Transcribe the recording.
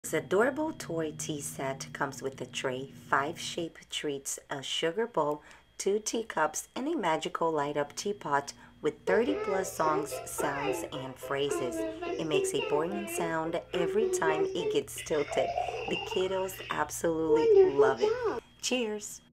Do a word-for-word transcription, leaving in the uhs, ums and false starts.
This adorable toy tea set comes with a tray, five shape treats, a sugar bowl, two teacups, and a magical light-up teapot with thirty plus songs, sounds, and phrases. It makes a boring sound every time it gets tilted. The kiddos absolutely love it. Cheers!